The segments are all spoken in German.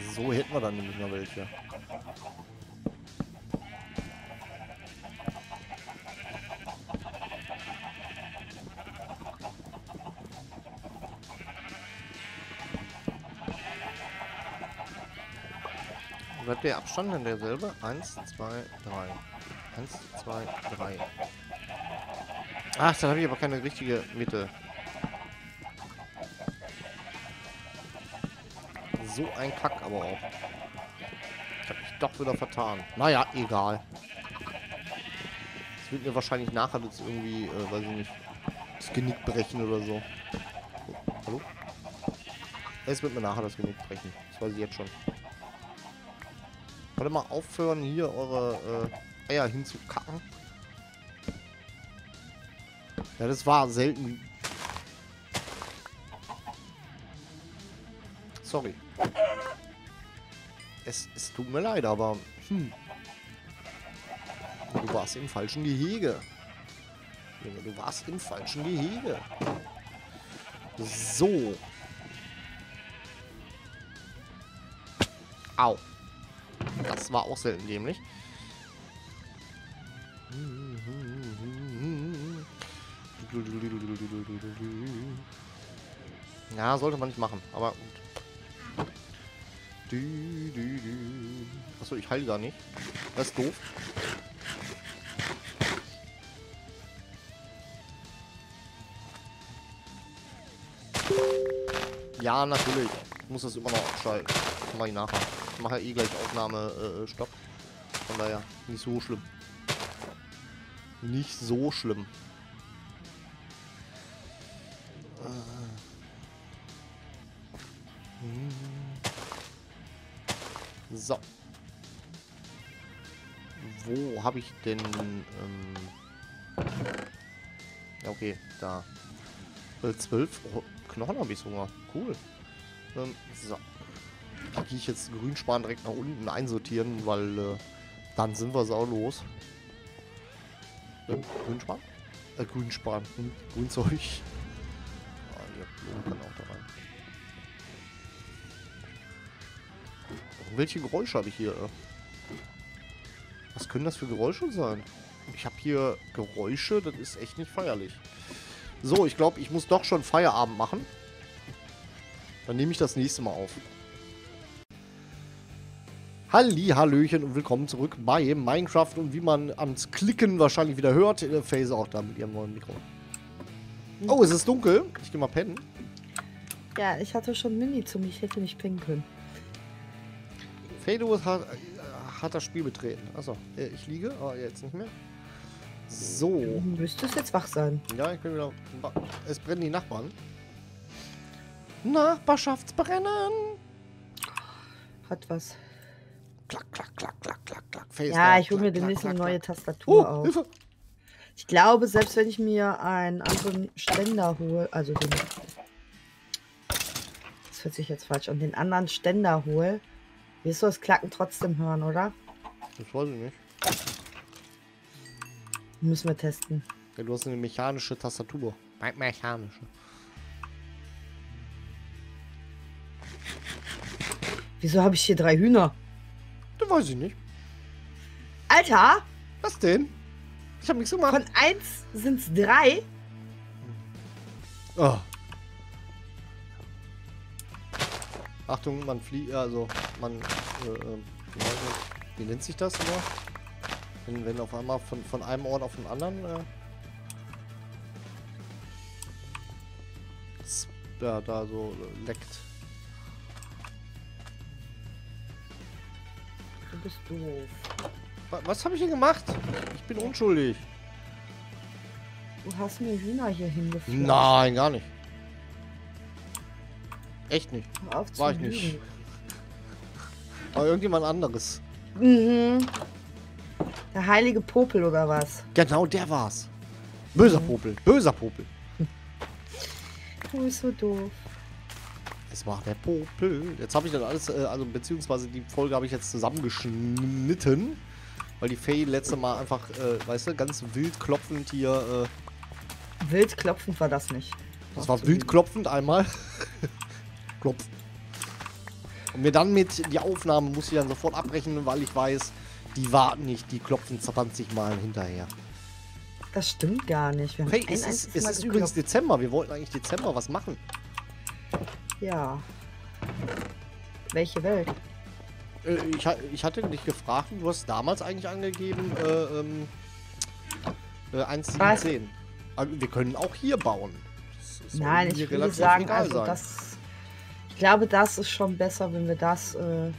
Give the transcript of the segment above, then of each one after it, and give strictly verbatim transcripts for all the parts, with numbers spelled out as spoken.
So hätten wir dann nämlich mal welche. Bleibt der Abstand denn derselbe? Eins, zwei, drei. Eins, zwei, drei. Ach, dann habe ich aber keine richtige Mitte. So ein Kack aber auch. Ich habe mich doch wieder vertan. Naja, egal. Das wird mir wahrscheinlich nachher jetzt irgendwie, äh, weiß ich nicht, das Genick brechen oder so. Oh, hallo? Es wird mir nachher das Genick brechen. Das weiß ich jetzt schon. Wollt ihr mal aufhören, hier eure äh, Eier hinzukacken? Ja, das war selten. Sorry. Es, es tut mir leid, aber hm. Du warst im falschen Gehege. Junge, du warst im falschen Gehege. So. Au. Das war auch selten dämlich. Ja, sollte man nicht machen, aber gut. Achso, ich heile gar nicht. Das ist doof. Ja, natürlich. Ich muss das immer noch abschalten. Das mache ich nachher. Ich mache ja eh gleich Aufnahme äh, Stopp. Von daher, nicht so schlimm. Nicht so schlimm. So. Wo habe ich denn... Ähm ja, okay, da. zwölf oh, Knochen habe ich sogar. Cool. Ähm, so. Da gehe ich jetzt Grünspan direkt nach unten einsortieren, weil äh, dann sind wir saulos. Äh, Grünspan? Äh, Grünspan. Hm, Grünzeug. Ah, hier, Blumen kann auch da rein. Welche Geräusche habe ich hier? Was können das für Geräusche sein? Ich habe hier Geräusche, das ist echt nicht feierlich. So, ich glaube, ich muss doch schon Feierabend machen. Dann nehme ich das nächste Mal auf. Halli, hallöchen und willkommen zurück bei Minecraft. Und wie man ans Klicken wahrscheinlich wieder hört, äh, Phase auch da mit ihrem neuen Mikro. Oh, es ist dunkel. Ich gehe mal pennen. Ja, ich hatte schon Mini zu mir. Ich hätte nicht pennen können. Fado hat, äh, hat das Spiel betreten. Achso, äh, ich liege, aber jetzt nicht mehr. So. Du müsstest jetzt wach sein. Ja, ich bin wieder. Es brennen die Nachbarn. Nachbarschaftsbrennen. Hat was. Klack, klack, klack, klack, klack, klack. Face Ja, down, ich hole mir klack, demnächst klack, eine klack, neue klack. Tastatur Oh, auf. Hilfe. Ich glaube, selbst wenn ich mir einen anderen Ständer hole, also den. Das hört sich jetzt falsch an. Den anderen Ständer hole, wirst du das Klacken trotzdem hören, oder? Das weiß ich nicht. Müssen wir testen. Ja, du hast eine mechanische Tastatur. Me mechanische. Wieso habe ich hier drei Hühner? Das weiß ich nicht. Alter! Was denn? Ich habe nichts gemacht. Von eins sind es drei. Oh. Achtung, man fliegt, also man, äh, äh, wie nennt sich das immer? Wenn, wenn auf einmal von, von einem Ort auf den anderen, äh, ja, da so äh, leckt. Du bist doof. Was, was habe ich hier gemacht? Ich bin unschuldig. Du hast mir Hühner hier hingeführt. Nein, gar nicht. Echt nicht. Hör auf zu War ich nicht. lügen. Aber irgendjemand anderes. Mhm. Der heilige Popel oder was? Genau, der war's. Böser Popel. Böser Popel. Du bist so doof. Es war der Popel. Jetzt habe ich das alles, äh, also beziehungsweise die Folge habe ich jetzt zusammengeschnitten. Weil die Faye letzte Mal einfach, äh, weißt du, ganz wild klopfend hier. Äh, Wild klopfend war das nicht. das war wild klopfend einmal. Klopf. Und mir dann mit, die Aufnahme muss ich dann sofort abbrechen, weil ich weiß, die warten nicht, die klopfen zwanzig Mal hinterher. Das stimmt gar nicht. Wir haben Hey, ein es ist, einziges es Mal ist übrigens geklopft. Dezember. Wir wollten eigentlich Dezember was machen. Ja. Welche Welt? Äh, ich, ha- ich hatte dich gefragt und du hast damals eigentlich angegeben, äh, ähm, äh, eins sieben zehn. Also wir können auch hier bauen. Das soll Nein, mir ich würde relativ sagen, egal also sein. das. Ich glaube, das ist schon besser, wenn wir das. Äh,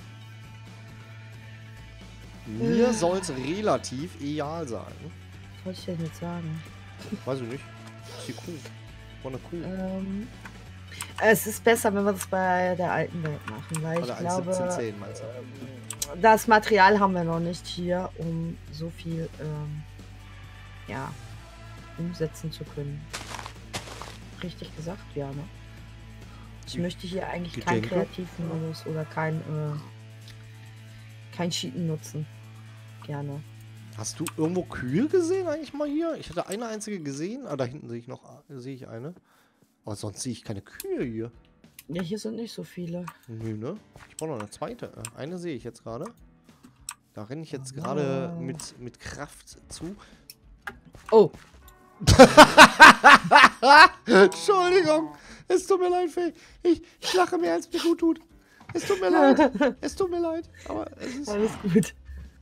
Mir soll es relativ egal sein. was soll ich denn jetzt sagen? Weiß ich nicht. Das ist die Kuh. Von der Kuh. Ähm, es ist besser, wenn wir das bei der alten Welt machen, weil Oder ich glaube, eins siebzehn zehn meinst du? das Material haben wir noch nicht hier, um so viel ähm, ja, umsetzen zu können. Richtig gesagt, ja, ne? Ich Ge- möchte hier eigentlich keinen Gedenke? kreativen Modus oder kein, äh, kein Cheaten nutzen. Gerne. Hast du irgendwo Kühe gesehen eigentlich mal hier? Ich hatte eine einzige gesehen. Ah, da hinten sehe ich noch, sehe ich eine. Aber sonst sehe ich keine Kühe hier. Ja, hier sind nicht so viele. Nö, ne? Ich brauche noch eine zweite. Eine sehe ich jetzt gerade. Da renne ich jetzt gerade Oh. mit, mit Kraft zu. Oh, Entschuldigung. Es tut mir leid, Faye. Ich, ich lache mehr, als mir gut tut. Es tut mir leid. Es tut mir leid. Aber es ist... alles gut.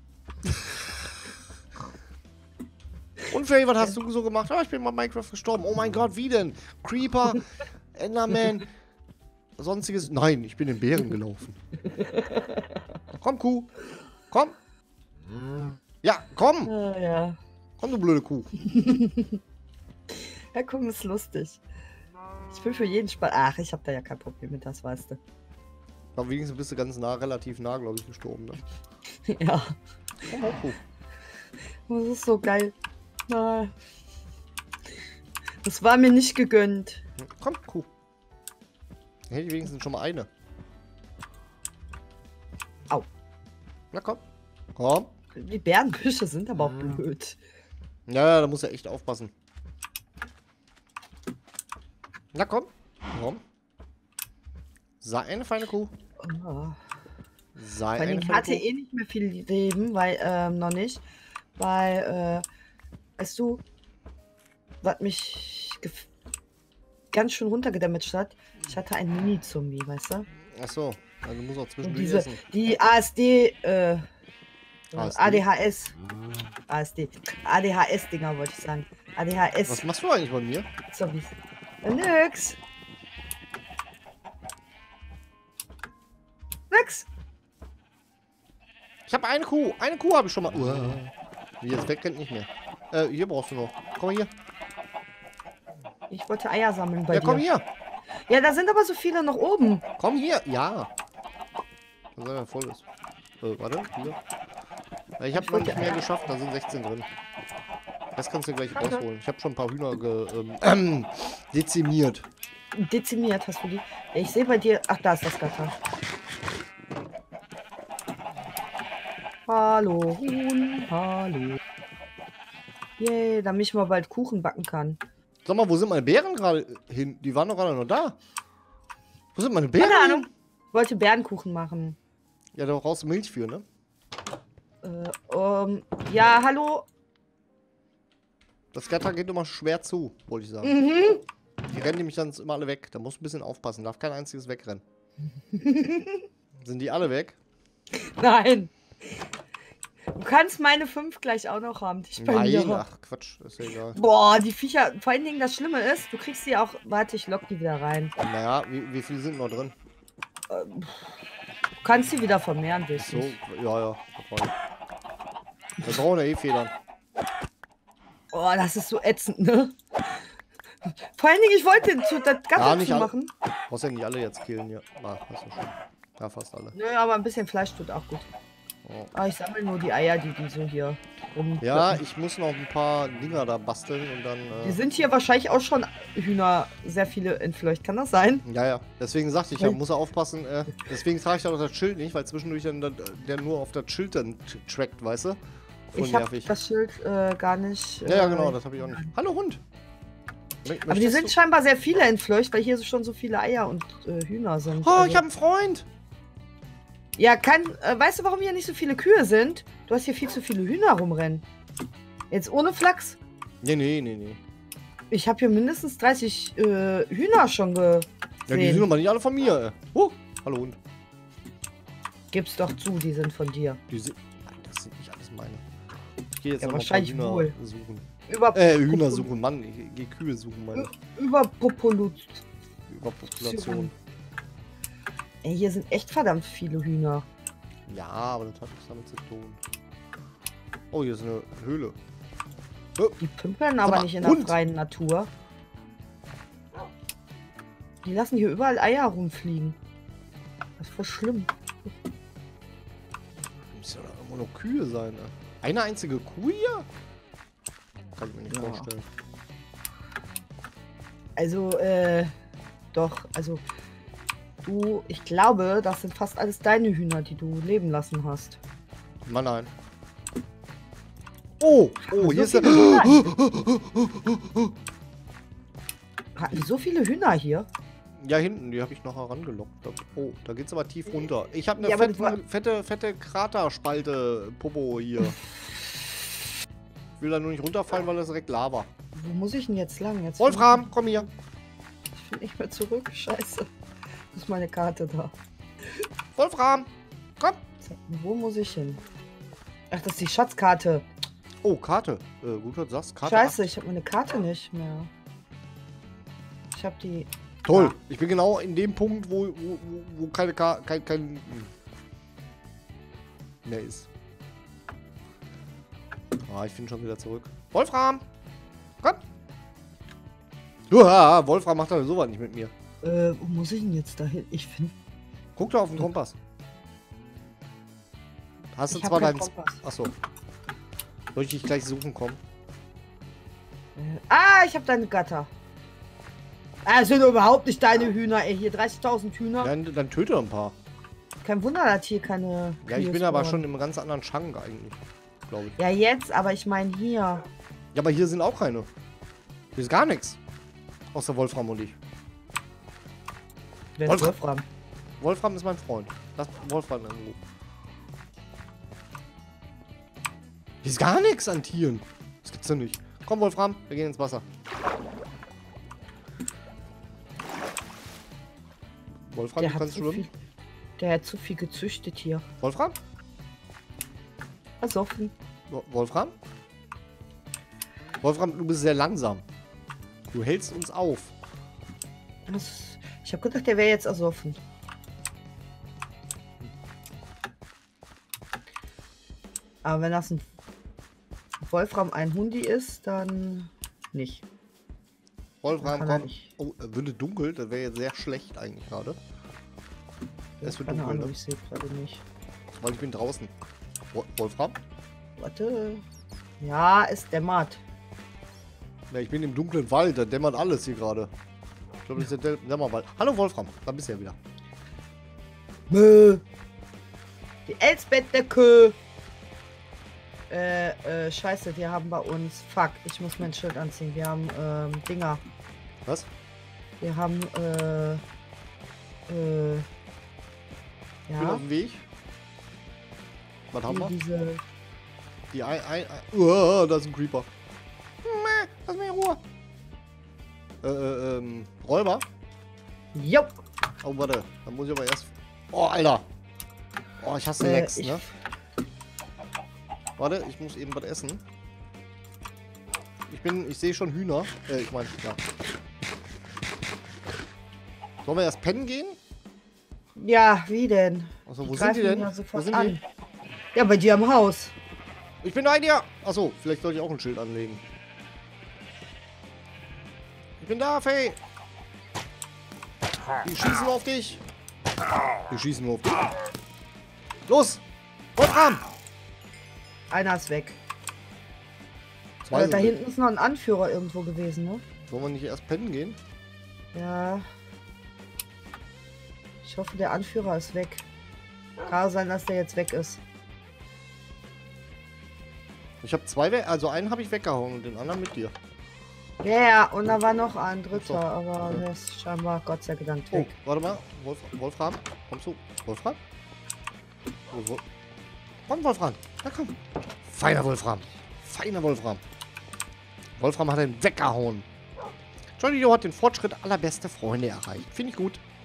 Und Faye, was hast du so gemacht? Ah, ich bin bei Minecraft gestorben. Oh mein Gott, wie denn? Creeper, Enderman, sonstiges. Nein, ich bin in Bären gelaufen. Komm, Kuh. Komm. Ja, komm. Ah, ja. Komm, du blöde Kuh. Ja, guck, ist lustig. Ich bin für jeden Spaß. Ach, ich habe da ja kein Problem mit, das weißt du. Aber wenigstens bist du ganz nah, relativ nah, glaube ich, gestorben. Ne? Ja, Komm, auch Kuh. das ist so geil. Ah. Das war mir nicht gegönnt. Komm, Kuh. Dann hätte ich wenigstens schon mal eine. Au. Na komm. Komm. Die Bärenbüsche sind aber auch blöd. Ja, ja, da muss er echt aufpassen. Na komm. Komm. Sei eine feine Kuh. Oh. Sei Vor eine allem feine hatte Kuh. eh nicht mehr viel Leben, weil, ähm, noch nicht. Weil, äh, weißt du, was mich gef- ganz schön runtergedamaged hat? Ich hatte einen Mini-Zombie, weißt du? Ach so. Also du musst auch Und zwischendurch diese, essen. die A S D, äh, A S D? A D H S. A S D. A D H S-Dinger wollte ich sagen. A D H S. Was machst du eigentlich bei mir? Zombies. Ja, nix. Nix. Ich habe eine Kuh. Eine Kuh habe ich schon mal. Uah. Die jetzt wegrennt nicht mehr. Äh, hier brauchst du noch. Komm mal hier. Ich wollte Eier sammeln bei Ja, dir. komm hier. Ja, da sind aber so viele noch oben. Komm hier. Ja. Das ist ja voll ist. Äh, warte. Hier. Ja, ich habe Ich noch wollte nicht mehr Eier. geschafft. Da sind sechzehn drin. Das kannst du gleich Danke. rausholen. Ich habe schon ein paar Hühner ge, ähm, ähm, dezimiert. Dezimiert hast du die. Ja, ich sehe bei dir. Ach, da ist das Gatter. Hallo, Huhn. Hallo. Yay, damit ich mal bald Kuchen backen kann. Sag mal, wo sind meine Bären gerade hin? Die waren doch gerade noch da. Wo sind meine Bären? Keine hin? Ahnung. Ich wollte Bärenkuchen machen. Ja, da brauchst du Milch für, ne? Äh, um, ja, hallo. Das Gatter geht immer schwer zu, wollte ich sagen. Mhm. Die rennen nämlich dann immer alle weg. Da musst du ein bisschen aufpassen. Darf kein einziges wegrennen. Sind die alle weg? Nein. Du kannst meine fünf gleich auch noch haben. Die ich bei Nein, mir habe. ach Quatsch, ist ja egal. Boah, die Viecher. Vor allen Dingen das Schlimme ist, du kriegst sie auch. Warte, ich lock die wieder rein. Naja, wie, wie viele sind noch drin? Du kannst sie wieder vermehren, willst So, du? ja, ja. das war- Wir brauchen ja eh Federn. Oh, das ist so ätzend, ne? Vor allen Dingen, ich wollte zu- das Ja, Gatter nicht zu alle. machen. Brauchst ja nicht alle jetzt killen hier. Ah, hast du schon. Ja, fast alle. Nö, aber ein bisschen Fleisch tut auch gut. Oh. Aber ich sammle nur die Eier, die die so hier rum. Ja, ich muss noch ein paar Dinger da basteln und dann. Die Äh, sind hier wahrscheinlich auch schon Hühner, sehr viele entfleucht. Kann das sein? ja, ja. Deswegen sagte ich, ja, muss er aufpassen. Äh, deswegen trage ich da auch das Schild nicht, weil zwischendurch dann der, der nur auf das Schild dann t- trackt, weißt du? Voll Ich habe nervig. das Schild äh, gar nicht. Ja, ja, äh, genau, das habe ich auch nicht. Hallo Hund! Mö- Aber die möchtest sind du- scheinbar sehr viele entfleucht, weil hier so schon so viele Eier und äh, Hühner sind. Oh, Also, ich habe einen Freund! Ja, kann. Äh, weißt du, warum hier nicht so viele Kühe sind? Du hast hier viel zu viele Hühner rumrennen. Jetzt ohne Flachs. Nee, nee, nee, nee. Ich habe hier mindestens dreißig äh, Hühner schon gesehen. Ja, die sind aber nicht alle von mir. Ey. Oh, hallo Hund. Gib's doch zu, die sind von dir. Die sind. Nein, das sind nicht alles meine. Ich gehe jetzt Ja, noch wahrscheinlich mal wohl. Hühner suchen. Über Äh, Hühner suchen, Mann. Ich gehe Kühe suchen, meine. Überpopulation. Überpopulation. Ey, hier sind echt verdammt viele Hühner. Ja, aber das hat nichts damit zu tun. Oh, hier ist eine Höhle. Die pümpeln Sag aber mal, nicht in der Hund! freien Natur. Die lassen hier überall Eier rumfliegen. Das ist voll schlimm. Muss ja doch immer noch Kühe sein, ne? Eine einzige Kuh hier? Kann ich mir nicht Ja. vorstellen. Also, äh, doch, also, du, ich glaube, das sind fast alles deine Hühner, die du leben lassen hast. Mann, nein. Oh, oh, So hier ist der... viele Hühner. Hatten die so viele Hühner hier? Ja, hinten, die habe ich noch herangelockt. Oh, da geht's aber tief runter. Ich habe eine Ja, aber fette, das war- fette, fette Kraterspalte Popo hier. Ich will da nur nicht runterfallen, weil das direkt Lava. Wo muss ich denn jetzt lang? Jetzt Wolfram, komm hier. Ich finde nicht mehr zurück. Scheiße. Wo ist meine Karte da? Wolfram, komm. Wo muss ich hin? Ach, das ist die Schatzkarte. Oh, Karte. Äh, gut, was du sagst. Karte Scheiße, acht. ich habe meine Karte nicht mehr. Ich habe die... Toll. Ah. Ich bin genau in dem Punkt, wo, wo, wo, wo keine Karte, kein, kein mehr ist. Ah, ich finde schon wieder zurück. Wolfram, komm. Uah, Wolfram macht doch sowas nicht mit mir. Äh, wo muss ich denn jetzt dahin? Ich finde... Guck doch auf den Kompass. Hast du Ich hab zwar keinen deinen... Kompass. Achso. Soll ich dich gleich suchen kommen? Äh, ah, ich habe deine Gatter. Ah, das sind überhaupt nicht deine Hühner, ey. Hier dreißigtausend Hühner. Dann, dann töte ein paar. Kein Wunder, dass hier keine... Ja, ich Kühe bin aber spawnen. schon im ganz anderen Schrank eigentlich. Glaube ich. Ja, jetzt, aber ich meine hier. Ja, aber hier sind auch keine. Hier ist gar nichts. Außer Wolfram und ich. Wer ist Wolfram. Wolfram? Wolfram ist mein Freund. Lass Wolfram irgendwo. Hier ist gar nichts an Tieren. Das gibt's doch nicht. Komm, Wolfram, wir gehen ins Wasser. Wolfram, Der du hat, kannst zu schwimmen. viel, der hat zu viel gezüchtet hier. Wolfram? Versoffen. Wo- Wolfram? Wolfram, du bist sehr langsam. Du hältst uns auf. Das, ich habe gedacht, der wäre jetzt ersoffen. Aber wenn das ein Wolfram ein Hundi ist, dann nicht. Wolfram, Kann er komm. nicht. Oh, äh, würde dunkel, das wäre jetzt sehr schlecht eigentlich gerade. Es wird Keine dunkel, Ahnung, ne? ich sehe gerade nicht. Weil ich bin draußen. Wo- Wolfram? Warte. Ja, es dämmert. Ja, ich bin im dunklen Wald, da dämmert alles hier gerade. Ich glaube, das ist der Däm- Dämmerwald. Hallo Wolfram, da bist du ja wieder. Mö. Die Elsbettdecke. Äh, äh, scheiße, wir haben bei uns... Fuck, ich muss mein Schild anziehen. Wir haben, ähm, Dinger. Was? Wir haben, äh... Äh... Ich bin Ja, auf dem Weg. Was haben wir? die, diese... Die ein, ein, ein Uah, da ist ein Creeper. Mäh, lass mich in Ruhe. Äh, äh, ähm, Räuber? Jupp. Oh, warte. Dann muss ich aber erst... Oh, Alter. Oh, ich hasse Äh, Lex, ich- ne? Warte, ich muss eben was essen. Ich bin... Ich sehe schon Hühner. Äh, ich meine, ja. Sollen wir erst pennen gehen? Ja, wie denn? Achso, wo Die sind die greifen denn? ja Wo sofort sind an. die? Ja, bei dir im Haus. Ich bin bei dir! Achso, vielleicht sollte ich auch ein Schild anlegen. Ich bin da, Faye! Die schießen auf dich! Die schießen nur auf dich. Los! Wolfram! Einer ist weg. Zwei Äh, sind da weg. hinten ist noch ein Anführer irgendwo gewesen, ne? Sollen wir nicht erst pennen gehen? Ja. Ich hoffe, der Anführer ist weg. Kann sein, dass der jetzt weg ist. Ich habe zwei weg, also einen habe ich weggehauen und den anderen mit dir. Ja, ja, und da war noch ein dritter, So. aber der ist scheinbar Gott sei Dank Oh, weg. warte mal. Wolf, Wolfram, kommst du? Wolfram? Wo, wo? Komm, Wolfram. Na komm. Feiner Wolfram. Feiner Wolfram. Wolfram hat ihn weggehauen. Johnny Dio hat den Fortschritt aller beste Freunde erreicht. Finde ich gut.